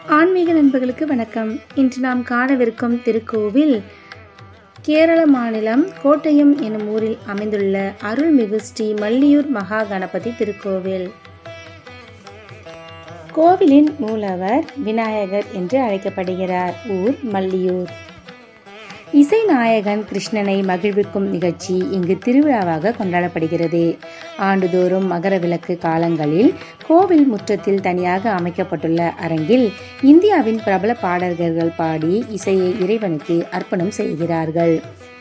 ஆன்மீக நண்பர்களுக்கு வணக்கம். இன்று நாம் காணவிருக்கும் திருக்கோவில் கேரள மாநிலம் கோட்டயம் எனும் ஊரில் அமைந்துள்ள அருள்மிகு ஸ்ரீ மல்லியூர் மகா கணபதி திருக்கோவில். கோவிலின் மூலவர் விநாயகர் என்று அழைக்கப்படுகிறார். ஊர் மல்லியூர். இசை நாயகன் கிருஷ்ணனை மகிழ்விக்கும் நிகழ்ச்சி இங்கு திருவிழாவாக கொண்டாடப்படுகிறது. ஆண்டுதோறும் மகர விளக்கு காலங்களில் கோவில் முற்றத்தில் தனியாக அமைக்கப்பட்டுள்ள அரங்கில் இந்தியாவின் பிரபல பாடகர்கள் பாடி இசையை இறைவனுக்கு அர்ப்பணம் செய்கிறார்கள்.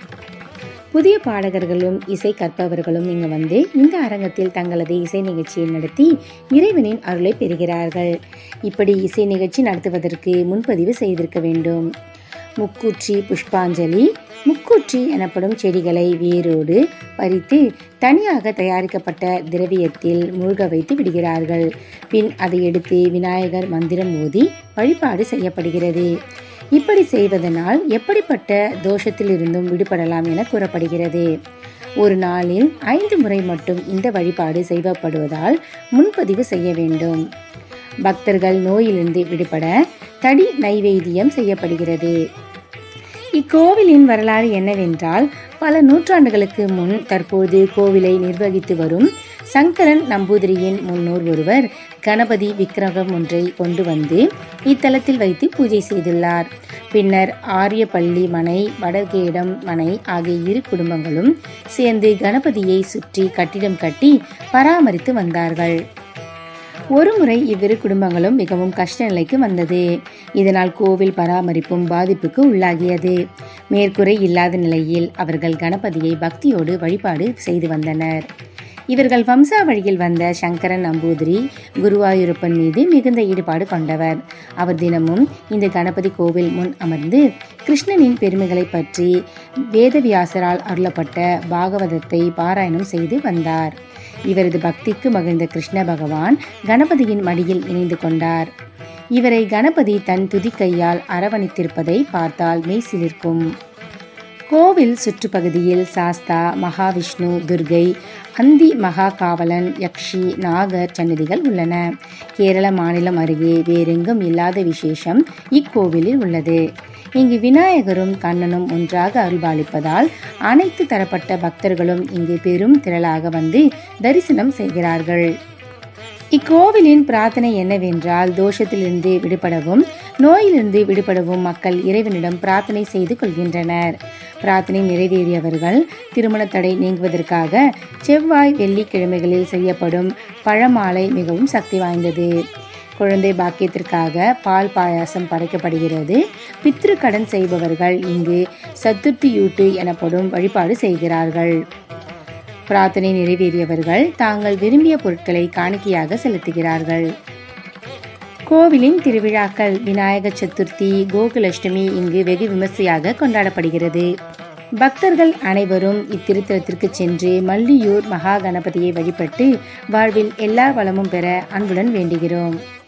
புதிய பாடகர்களும் இசை கற்பவர்களும் இங்கு வந்து இந்த அரங்கத்தில் தங்களது இசை நிகழ்ச்சியை நடத்தி இறைவனின் அருளை பெறுகிறார்கள். இப்படி இசை நிகழ்ச்சி நடத்துவதற்கு முன்பதிவு செய்திருக்க வேண்டும். முக்கூற்றி புஷ்பாஞ்சலி. முக்கூற்றி எனப்படும் செடிகளை வேரோடு பறித்து தனியாக தயாரிக்கப்பட்ட திரவியத்தில் மூழ்க வைத்து விடுகிறார்கள். பின் அதை எடுத்து விநாயகர் மந்திரம் ஓதி வழிபாடு செய்யப்படுகிறது. இப்படி செய்வதனால் எப்படிப்பட்ட தோஷத்திலிருந்தும் விடுபடலாம் என கூறப்படுகிறது. ஒரு நாளில் 5 முறை மட்டும் இந்த வழிபாடு செய்யப்படுவதால் முன்பதிவு செய்ய வேண்டும். பக்தர்கள் நோயிலிருந்து விடுபட தடி நைவேத்தியம் செய்யப்படுகிறது. இக்கோவிலின் வரலாறு என்னவென்றால், பல நூற்றாண்டுகளுக்கு முன் தற்போது கோவிலை நிர்வகித்து வரும் சங்கரன் நம்பூதிரியின் முன்னோர் ஒருவர் கணபதி விக்கிரகம் ஒன்றை கொண்டு வந்து இத்தலத்தில் வைத்து பூஜை செய்துள்ளார். பின்னர் ஆரியப்பள்ளி மனை, வடகேடம் மனை ஆகிய 2 குடும்பங்களும் சேர்ந்து கணபதியை சுற்றி கட்டிடம் கட்டி பராமரித்து வந்தார்கள். ஒருமுறை இவ்விரு குடும்பங்களும் மிகவும் கஷ்ட நிலைக்கு வந்தது. இதனால் கோவில் பராமரிப்பும் பாதிப்புக்கு உள்ளாகியது. மேற்கூரை இல்லாத நிலையில் அவர்கள் கணபதியை பக்தியோடு வழிபாடு செய்து வந்தனர். இவர்கள் வம்சாவழியில் வந்த சங்கரன் நம்பூதிரி குருவாயூரப்பன் மீது மிகுந்த ஈடுபாடு கொண்டவர். அவர் தினமும் இந்த கணபதி கோவில் முன் அமர்ந்து கிருஷ்ணனின் பெருமைகளை பற்றி வேதவியாசரால் அருளப்பட்ட பாகவதத்தை பாராயணம் செய்து வந்தார். இவரது பக்திக்கு மகிழ்ந்த கிருஷ்ண பகவான் கணபதியின் மடியில் இணைந்து கொண்டார். இவரை கணபதி தன் துதிக்கையால் அரவணைத்திருப்பதை பார்த்தால் மெய் சிலிர்க்கும். கோவில் சுற்றுப்பகுதியில் சாஸ்தா, மகாவிஷ்ணு, துர்கை, அந்தி மகா காவலன், யக்ஷி, நாகர் சன்னதிகள் உள்ளன. கேரள மாநிலம் அருகே வேறெங்கும் இல்லாத விசேஷம் இக்கோவிலில் உள்ளது. இங்கு விநாயகரும் கண்ணனும் ஒன்றாக அருள்பாலிப்பதால் அனைத்து தரப்பட்ட பக்தர்களும் இங்கு பெரும் திரளாக வந்து தரிசனம் செய்கிறார்கள். இக்கோவிலின் பிரார்த்தனை என்னவென்றால், தோஷத்திலிருந்து விடுபடவும் நோயிலிருந்து விடுபடவும் மக்கள் இறைவனிடம் பிரார்த்தனை செய்து கொள்கின்றனர். பிரார்த்தனை நிறைவேறியவர்கள் திருமண தடை நீங்குவதற்காக செவ்வாய் வெள்ளிக்கிழமைகளில் செய்யப்படும் பழமாலை மிகவும் சக்தி வாய்ந்தது. குழந்தை பாக்கியத்திற்காக பால் பாயாசம் படைக்கப்படுகிறது. பித்ரு கடன் செய்பவர்கள் இங்கு சத்துர்த்தியூட்டு எனப்படும் வழிபாடு செய்கிறார்கள். பிரார்த்தனை நிறைவேறியவர்கள் தாங்கள் விரும்பிய பொருட்களை காணிக்கையாக செலுத்துகிறார்கள். கோவிலின் திருவிழாக்கள் விநாயக சதுர்த்தி, கோகுலஷ்டமி இங்கு வெகு விமர்சையாக கொண்டாடப்படுகிறது. பக்தர்கள் அனைவரும் இத்திருத்தலத்திற்கு சென்று மல்லியூர் மகா கணபதியை வழிபட்டு வாழ்வில் எல்லா வளமும் பெற அன்புடன் வேண்டுகிறோம்.